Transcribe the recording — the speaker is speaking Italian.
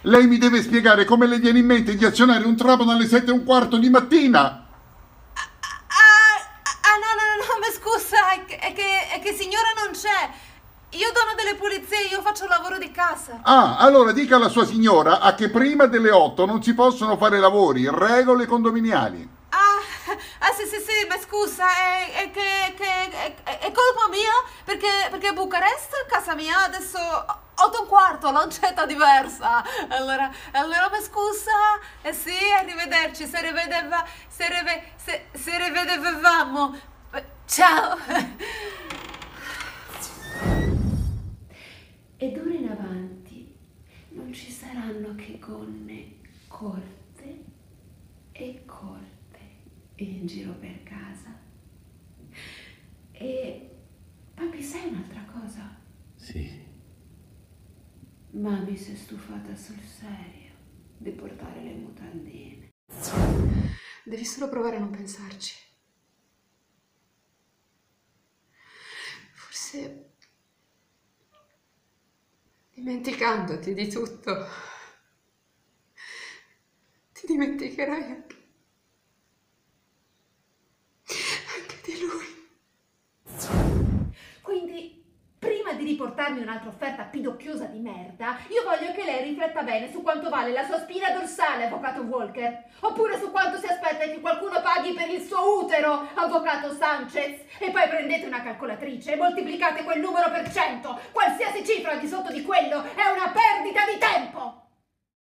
Lei mi deve spiegare come le viene in mente di azionare un trapano alle 7:15 di mattina. No, no, no, ma scusa, è che signora non c'è. Io dono delle pulizie, io faccio il lavoro di casa. Ah, allora dica alla sua signora che prima delle 8 non si possono fare lavori, regole condominiali. Sì, sì, sì, ma scusa, è colpa mia perché Bucarest, casa mia, adesso 8:15, lancetta diversa. Allora, ma scusa, sì, arrivederci, se rivedevamo. Ciao. E d'ora in avanti non ci saranno che gonne corte e corte in giro per casa. E papi, sai un'altra cosa? Sì. Mami si è stufata sul serio di portare le mutandine. Devi solo provare a non pensarci. Forse dimenticandoti di tutto, ti dimenticherai anche di lui. Quindi, prima di riportarmi un'altra offerta pidocchiosa di merda, io voglio che lei rifletta bene su quanto vale la sua spina dorsale, avvocato Walker, oppure su quanto si aspetta che qualcuno paghi per il suo utero, avvocato Sanchez, e poi prendete una calcolatrice e moltiplicate quel numero per 100. Qualsiasi cifra di sotto di quello è una perdita di tempo!